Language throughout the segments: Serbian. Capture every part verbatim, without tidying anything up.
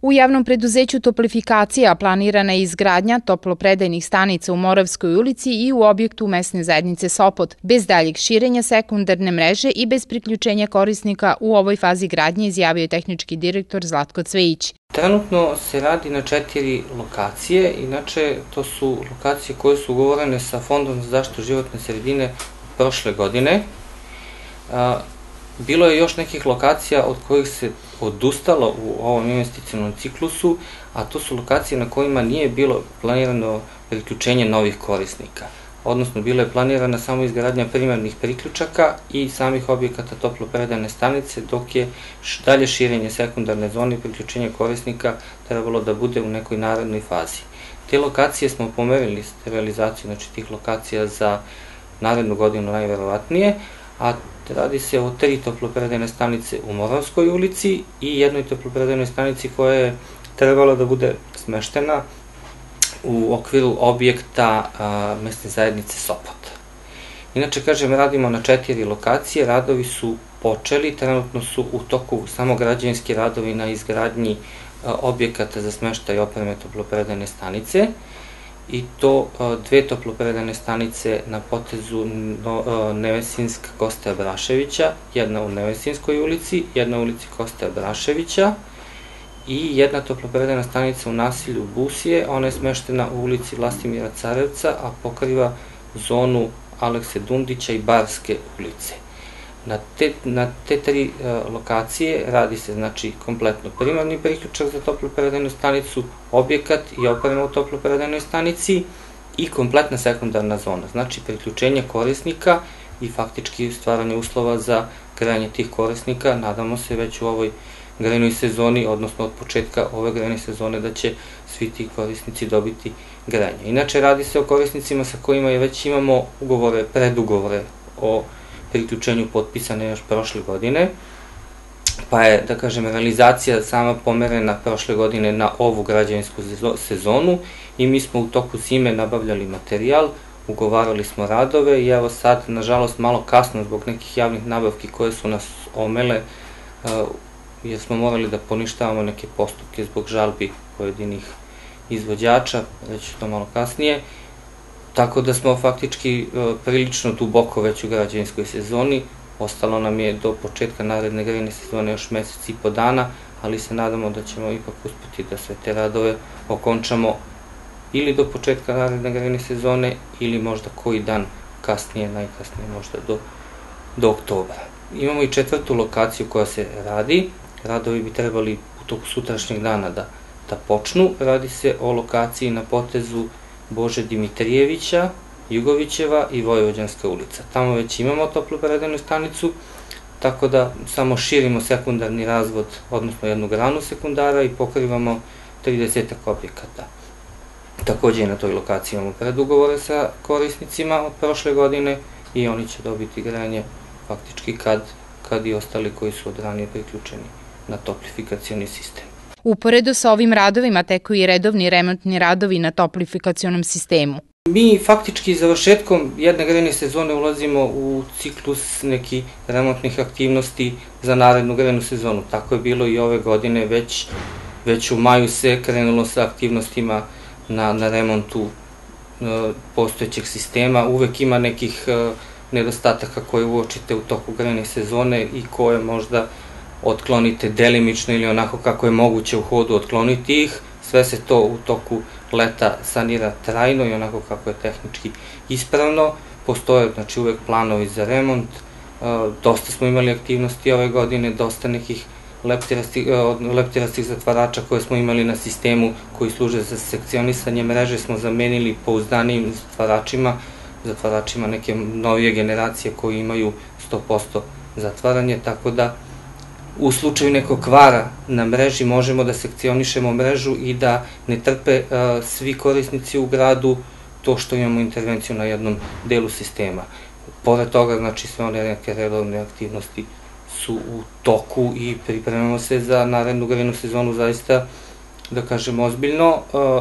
U javnom preduzeću Toplifikacija planirana je izgradnja toplopredajnih stanica u Moravskoj ulici i u objektu mesne zajednice Sopot, bez daljeg širenja sekundarne mreže i bez priključenja korisnika u ovoj fazi gradnje, izjavio je tehnički direktor Zlatko Cvejić. Trenutno se radi na četiri lokacije, inače to su lokacije koje su ugovorene sa Fondom za zaštitu životne sredine prošle godine. Bilo je još nekih lokacija od kojih se odustalo u ovom investicionom ciklusu, a to su lokacije na kojima nije bilo planirano priključenje novih korisnika. Odnosno, bilo je planirana samo izgradnja primarnih priključaka i samih objekata toplopredajne stanice, dok je dalje širenje sekundarne zone i priključenje korisnika trebalo da bude u nekoj narednoj fazi. Te lokacije smo pomerili realizaciju, znači tih lokacija za narednu godinu najverovatnije, a radi se o tri toplopredajne stanice u Moravskoj ulici i jednoj toplopredajnoj stanici koja je trebala da bude smeštena u okviru objekta mesne zajednice Sopot. Inače, kažem, radimo na četiri lokacije, radovi su počeli, trenutno su u toku samo građevinski radovi na izgradnji objekata za smeštaj opreme toplopredajne stanice, i to dve toplopredajne stanice na potezu Nevesinska Koste Braševića, jedna u Nevesinskoj ulici, jedna u ulici Koste Braševića i jedna toplopredajna stanica u naselju Busije. Ona je smeštena u ulici Vlastimira Carevca, a pokriva zonu Alekse Dundića i Barske ulice. Na te, na te tri lokacije radi se, znači, kompletno primarni priključak za toplopredajnu stanicu, objekat i oprema u toplopredajnoj stanici i kompletna sekundarna zona, znači priključenje korisnika i faktički stvaranje uslova za grejanje tih korisnika. Nadamo se već u ovoj grejnoj sezoni, odnosno od početka ove grejne sezone, da će svi ti korisnici dobiti grejanje. Inače, radi se o korisnicima sa kojima je već imamo ugovore, predugovore o priključenju potpisane još prošle godine, pa je, da kažem, realizacija sama pomerena prošle godine na ovu građevinsku sezonu i mi smo u toku zime nabavljali materijal, ugovarali smo radove i evo sad, nažalost, malo kasno zbog nekih javnih nabavki koje su nas omele, jer smo morali da poništavamo neke postupke zbog žalbi pojedinih izvođača, reći to malo kasnije. Tako da smo faktički prilično duboko već u građevinskoj sezoni, ostalo nam je do početka naredne grejne sezone još mesec i po dana, ali se nadamo da ćemo ipak uspeti da sve te radove okončamo ili do početka naredne grejne sezone ili možda koji dan kasnije, najkasnije možda do, do oktobra. Imamo i četvrtu lokaciju koja se radi, radovi bi trebali u toku sutrašnjeg dana da, da počnu, radi se o lokaciji na potezu Bože Dimitrijevića, Jugovićeva i Vojvođanska ulica. Tamo već imamo toplopredajnu stanicu, tako da samo širimo sekundarni razvod, odnosno jednu granu sekundara i pokrivamo trideset objekata. Takođe i na toj lokaciji imamo predugovore sa korisnicima od prošle godine i oni će dobiti grejanje faktički kad, kad i ostali koji su od ranije priključeni na toplifikacioni sistem. Uporedo sa ovim radovima teku i redovni remontni radovi na toplifikacionom sistemu. Mi faktički završetkom jedne grejne sezone ulazimo u ciklus nekih remontnih aktivnosti za narednu grejnu sezonu. Tako je bilo i ove godine, već, već u maju se krenulo sa aktivnostima na, na remontu e, postojećeg sistema. Uvek ima nekih e, nedostataka koje uočite u toku grejne sezone i koje možda otklonite delimično ili onako kako je moguće u hodu otkloniti ih. Sve se to u toku leta sanira trajno i onako kako je tehnički ispravno. Postoje, znači, uvek planovi za remont. Dosta smo imali aktivnosti ove godine, dosta nekih leptirastih, leptirastih zatvarača koje smo imali na sistemu koji služe za sekcionisanje mreže smo zamenili pouzdanijim zatvaračima, zatvaračima neke novije generacije koji imaju sto posto zatvaranje, tako da u slučaju nekog kvara na mreži možemo da sekcionišemo mrežu i da ne trpe svi korisnici u gradu to što imamo intervenciju na jednom delu sistema. Pored toga, znači, sve one neke redovne aktivnosti su u toku i pripremamo se za narednu grejnu sezonu zaista, da kažem, ozbiljno.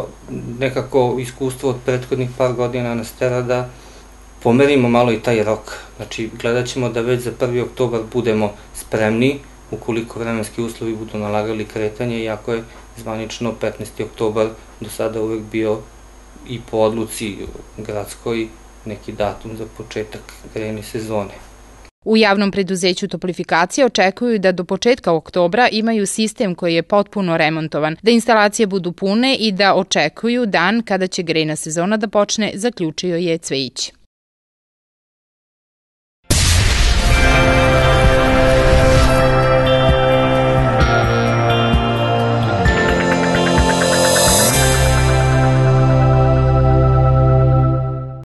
Nekako iskustvo od prethodnih par godina nas tera da pomerimo malo i taj rok. Znači, gledat ćemo da već za prvi oktobar budemo spremni, ukoliko vremenski uslovi budu nalagali kretanje, iako je zvanično petnaesti oktobar do sada uvek bio i po odluci gradskoj neki datum za početak grejne sezone. U javnom preduzeću Toplifikacija očekuju da do početka oktobra imaju sistem koji je potpuno remontovan, da instalacije budu pune i da očekuju dan kada će grejna sezona da počne, zaključio je Cvejić.